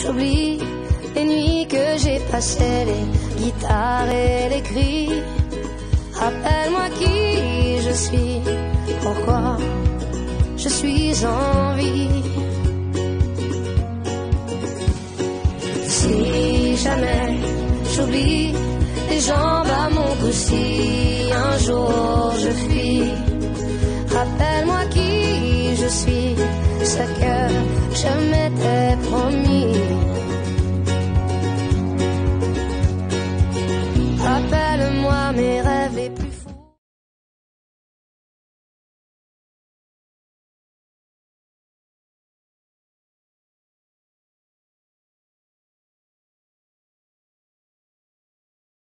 J'oublie les nuits que j'ai passées, les guitares et les cris. Rappelle-moi qui je suis, pourquoi je suis en vie. Si jamais j'oublie les jambes à mon cou, si un jour je fuis, rappelle-moi qui je suis, ce que